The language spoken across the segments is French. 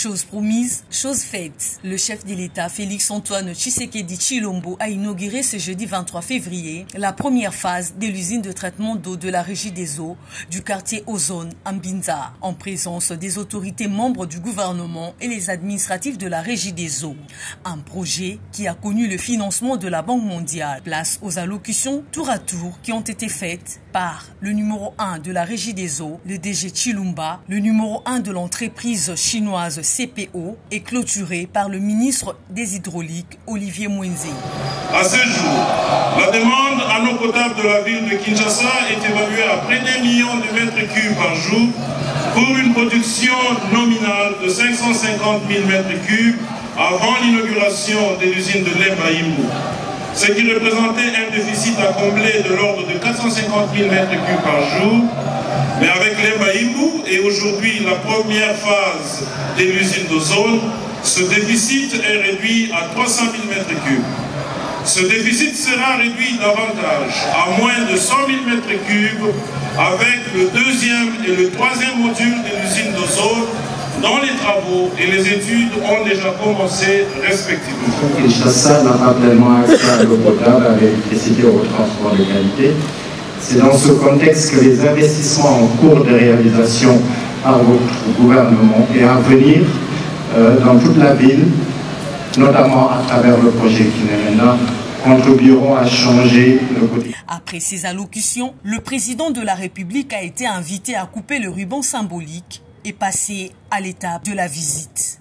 Chose promise, chose faite. Le chef de l'État, Félix-Antoine Tshisekedi Tshilombo, a inauguré ce jeudi 23 février la première phase de l'usine de traitement d'eau de la Régie des eaux du quartier Ozone à Mbinza, en présence des autorités membres du gouvernement et les administratifs de la Régie des eaux. Un projet qui a connu le financement de la Banque mondiale. Place aux allocutions tour à tour qui ont été faites par le numéro 1 de la Régie des eaux, le DG Tshilumba, le numéro 1 de l'entreprise chinoise CPO et clôturé par le ministre des Hydrauliques, Olivier Mwenze. À ce jour, la demande en eau potable de la ville de Kinshasa est évaluée à près d'1 million de mètres cubes par jour pour une production nominale de 550 000 mètres cubes avant l'inauguration de l'usine de Lemba Imbu, ce qui représentait un déficit à combler de l'ordre de 450 000 mètres cubes par jour. Mais avec Lemba Imbu et aujourd'hui la première phase de l'usine d'Ozone, ce déficit est réduit à 300 000 mètres cubes. Ce déficit sera réduit davantage, à moins de 100 000 mètres cubes, avec le deuxième et le troisième module de l'usine d'Ozone, dont les travaux et les études ont déjà commencé respectivement. Kinshasa n'a pas pleinement accès à l'eau potable, à l'électricité ou au transport de qualité. C'est dans ce contexte que les investissements en cours de réalisation par votre gouvernement et à venir dans toute la ville, notamment à travers le projet Kinerena, contribueront à changer le quotidien. Après ces allocutions, le président de la République a été invité à couper le ruban symbolique et passer à l'étape de la visite.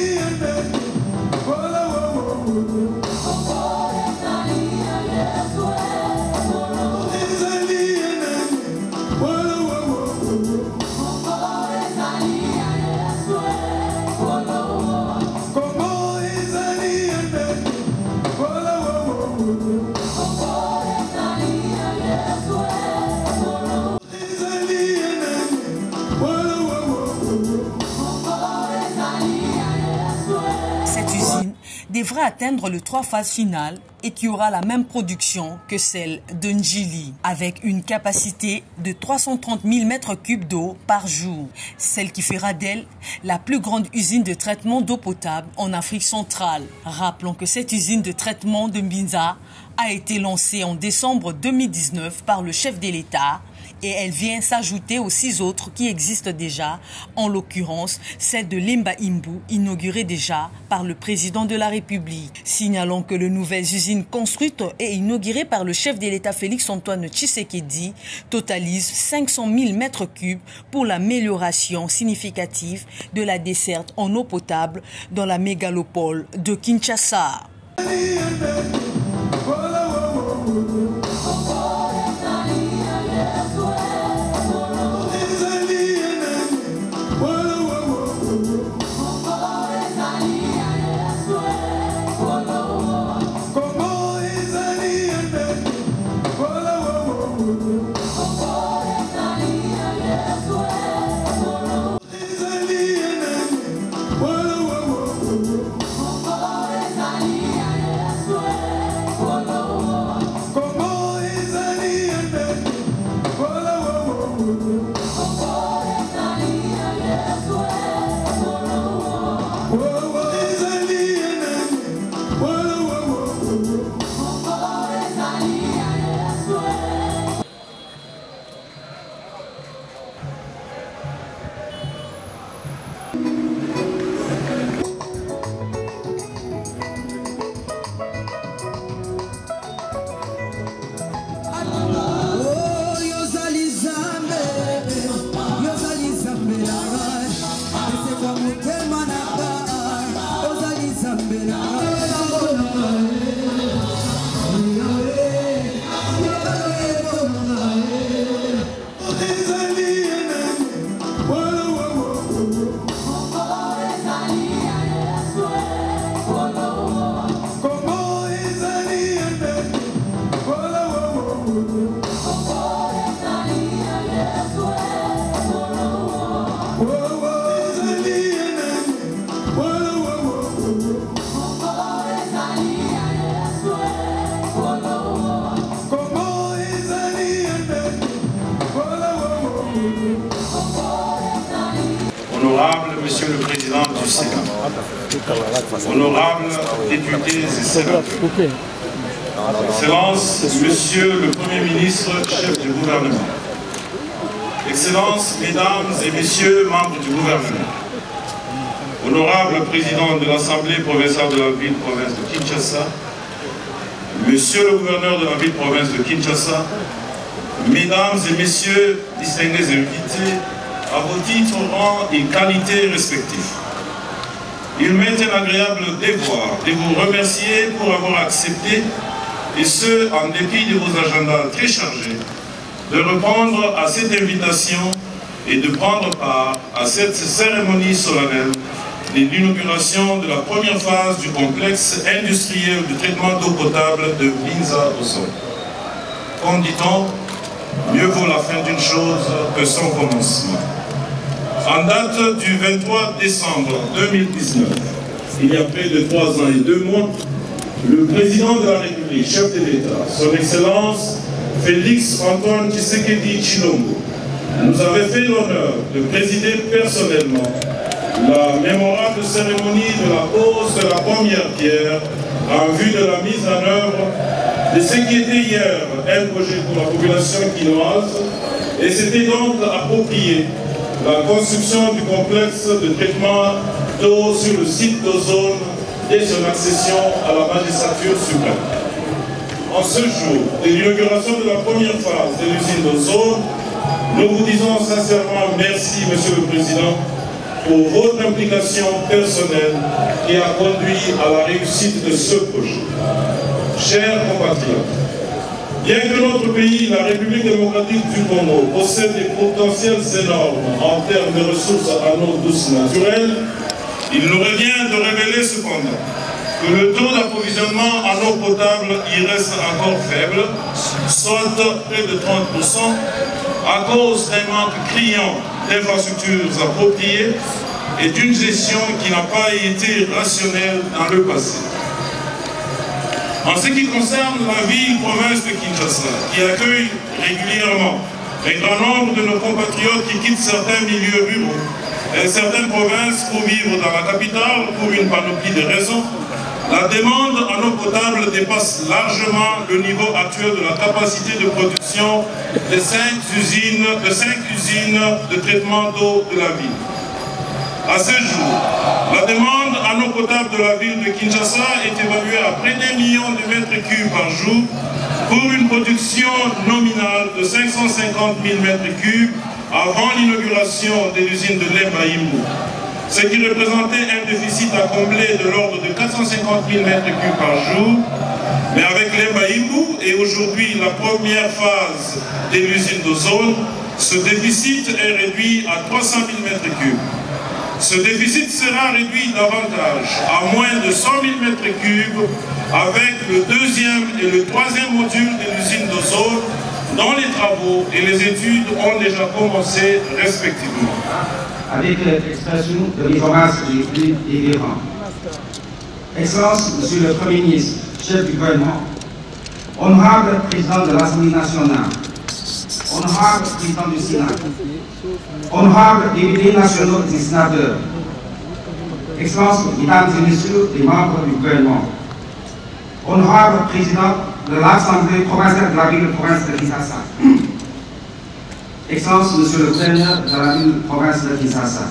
Cette usine devrait atteindre le 3 phases finales et qui aura la même production que celle de Njili, avec une capacité de 330 000 mètres cubes d'eau par jour, celle qui fera d'elle la plus grande usine de traitement d'eau potable en Afrique centrale. Rappelons que cette usine de traitement de Mbinza a été lancée en décembre 2019 par le chef de l'État et elle vient s'ajouter aux 6 autres qui existent déjà, en l'occurrence celle de Lemba Imbu, inaugurée déjà par le président de la République. Signalons que les nouvelles usines construites et inaugurées par le chef de l'État Félix-Antoine Tshisekedi totalisent 500 000 mètres cubes pour l'amélioration significative de la desserte en eau potable dans la mégalopole de Kinshasa. du Sénat, honorables députés et sénateurs, Excellences, Monsieur le Premier ministre, chef du gouvernement, Excellences, Mesdames et Messieurs, membres du gouvernement, honorable président de l'Assemblée provinciale de la ville-province de Kinshasa, Monsieur le gouverneur de la ville-province de Kinshasa, Mesdames et Messieurs, distingués invités, à vos titres, rangs et qualités respectifs. Il m'est un agréable devoir de vous remercier pour avoir accepté, et ce, en dépit de vos agendas très chargés, de répondre à cette invitation et de prendre part à cette cérémonie solennelle de l'inauguration de la première phase du complexe industriel de traitement d'eau potable de Binza Ozone. Comme dit-on, mieux vaut la fin d'une chose que son commencement. En date du 23 décembre 2019, il y a près de 3 ans et 2 mois, le président de la République, chef de l'État, son Excellence Félix Antoine Tshisekedi Tshilombo, nous avait fait l'honneur de présider personnellement la mémorable cérémonie de la pose de la première pierre en vue de la mise en œuvre de ce qui était hier un projet pour la population quinoise, et c'était donc approprié la construction du complexe de traitement d'eau sur le site d'Ozone dès son accession à la magistrature suprême. En ce jour de l'inauguration de la première phase de l'usine d'Ozone, nous vous disons sincèrement merci, Monsieur le Président, pour votre implication personnelle qui a conduit à la réussite de ce projet. Chers compatriotes, bien que notre pays, la République démocratique du Congo, possède des potentiels énormes en termes de ressources en eau douce naturelle, il nous revient de révéler cependant que le taux d'approvisionnement en eau potable y reste encore faible, soit près de 30%, à cause d'un manque criant d'infrastructures appropriées et d'une gestion qui n'a pas été rationnelle dans le passé. En ce qui concerne la ville-province de Kinshasa, qui accueille régulièrement un grand nombre de nos compatriotes qui quittent certains milieux ruraux et certaines provinces pour vivre dans la capitale pour une panoplie de raisons, la demande en eau potable dépasse largement le niveau actuel de la capacité de production de 5 usines de traitement d'eau de la ville. À ce jour, la demande en eau potable de la ville de Kinshasa est évaluée à près d'1 million de mètres cubes par jour pour une production nominale de 550 000 mètres cubes avant l'inauguration de l'usine de Lemba Yimbu, ce qui représentait un déficit à combler de l'ordre de 450 000 mètres cubes par jour. Mais avec Lemba Yimbu et aujourd'hui la première phase de l'usine d'Ozone, ce déficit est réduit à 300 000 mètres cubes. Ce déficit sera réduit davantage, à moins de 100 000 mètres cubes, avec le 2e et le 3e module de l'usine d'Ozone, dont les travaux et les études ont déjà commencé respectivement. Avec l'expression de mes hommages les plus délirants. Excellence, Monsieur le Premier ministre, chef du gouvernement, honorable président de l'Assemblée nationale, honorable président du Sénat, honorable députés nationaux et sénateurs, Excellences, Mesdames et Messieurs les membres du gouvernement, honorable président de l'Assemblée provinciale de la ville-province de Kinshasa, Excellences, Monsieur le gouverneur de la ville-province de Kinshasa,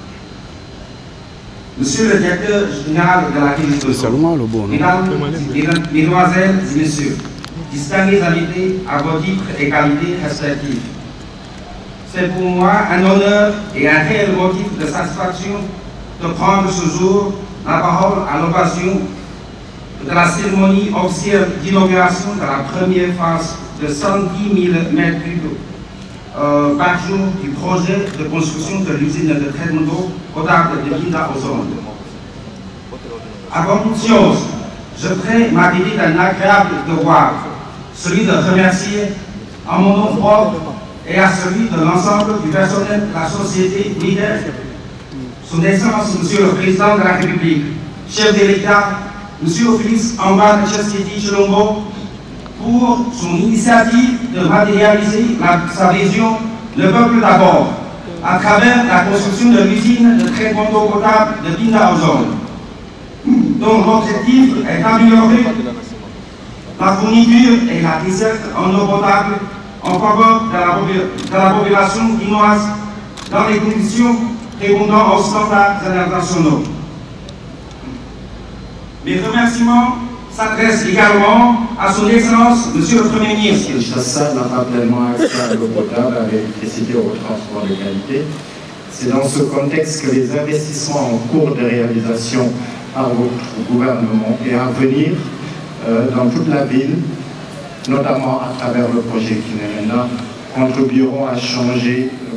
Monsieur le directeur général de la ville de Kinshasa, Mesdames, Mesdemoiselles et Messieurs, distingués invités à vos titres et qualités respectives. C'est pour moi un honneur et un réel motif de satisfaction de prendre ce jour la parole à l'occasion de la cérémonie officielle d'inauguration de la première phase de 110 000 mètres cubes par jour du projet de construction de l'usine de traitement d'eau potable de Binza Ozone. Avant toute chose, je ferai ma visite d'un agréable devoir, celui de remercier en mon nom propre et à celui de l'ensemble du personnel de la société leader, Son Excellence, Monsieur le Président de la République, chef de l'État, Monsieur Félix Antoine Tshisekedi Tshilombo, pour son initiative de matérialiser sa vision « Le peuple d'abord » à travers la construction de l'usine de traitement d'eau potable de Pinda-Ozone, dont l'objectif est d'améliorer la fourniture et la desserte en eau potable en faveur de la population guinoise dans les conditions répondant aux standards internationaux. Mes remerciements s'adressent également à son Excellence, Monsieur le Premier ministre. Kinshasa n'a pas pleinement accès à l'eau potable, à l'électricité ou au transport de qualité. C'est dans ce contexte que les investissements en cours de réalisation par votre gouvernement et à venir dans toute la ville, notamment à travers le projet Kinerenda, contribueront à changer le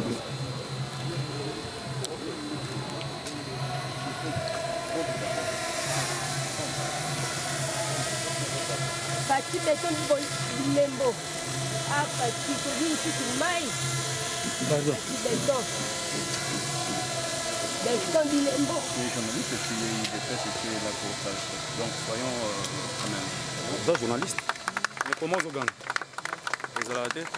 Donc soyons quand même deux journalistes. Mais comment vous gagnez? Vous allez la tête?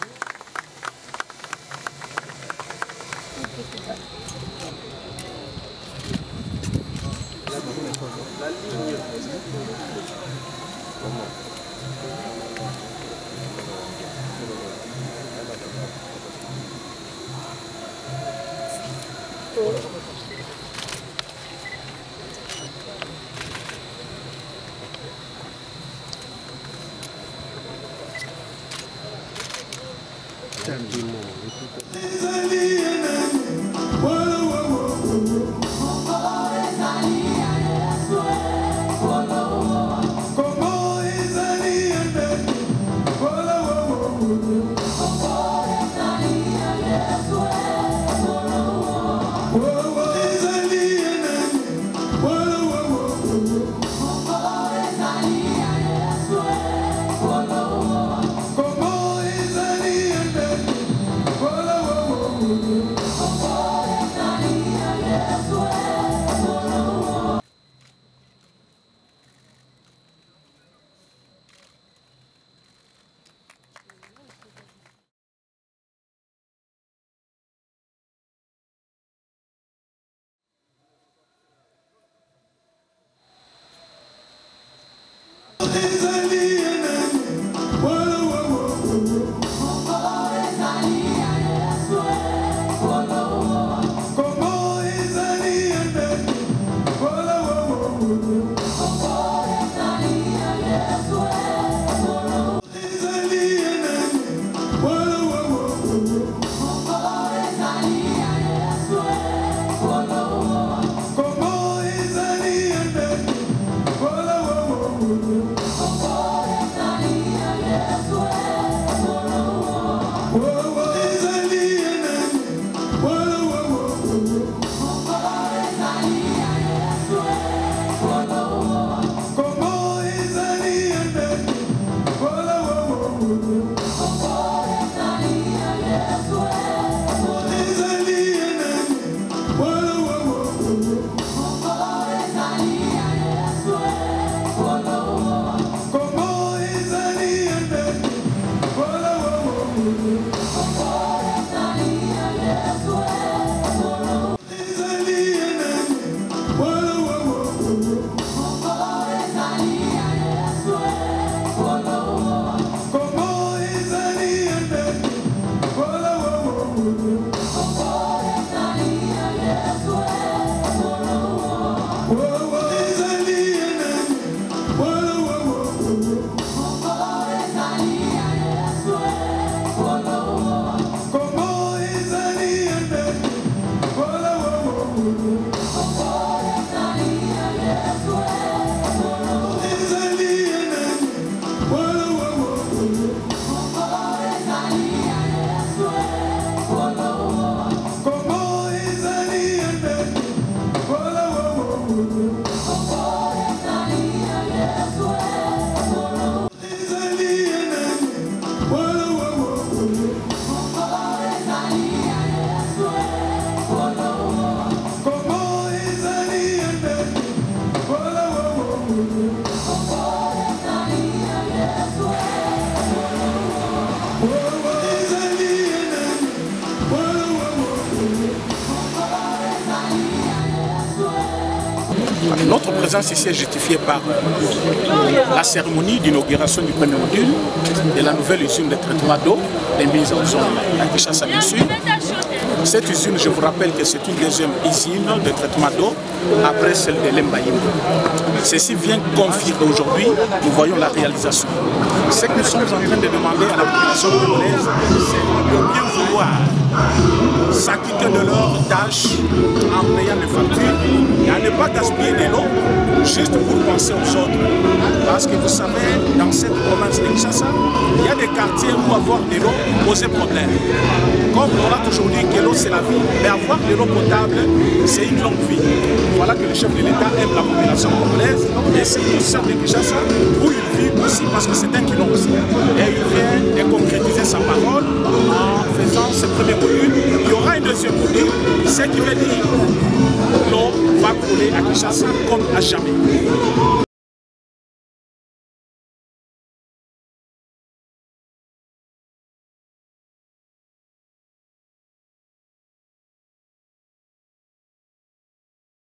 Oh, Notre présence ici est justifiée par la cérémonie d'inauguration du premier module de la nouvelle usine de traitement d'eau des mises en zone à Kinshasa, bien sûr. Cette usine, je vous rappelle que c'est une deuxième usine de traitement d'eau après celle de l'Embaïm. Ceci vient confirmer aujourd'hui, nous voyons la réalisation. Ce que nous sommes en train de demander à la population congolaise, c'est de bien vouloir s'acquitter de leurs tâches en payant les factures et à ne pas gaspiller de l'eau juste pour penser aux autres. Parce que vous savez, dans cette province de Kinshasa, il y a des quartiers où avoir de l'eau posait problème. Comme on a toujours dit que l'eau c'est la vie, mais avoir de l'eau potable, c'est une longue vie. Voilà que le chef de l'État aime la population congolaise et c'est tout ça de Kinshasa où il vit aussi parce que c'est un qui aussi. Et il vient de concrétiser sa parole en faisant ce premier module. Il y aura un deuxième module, ce qui veut dire l'eau va couler à Kinshasa comme à jamais.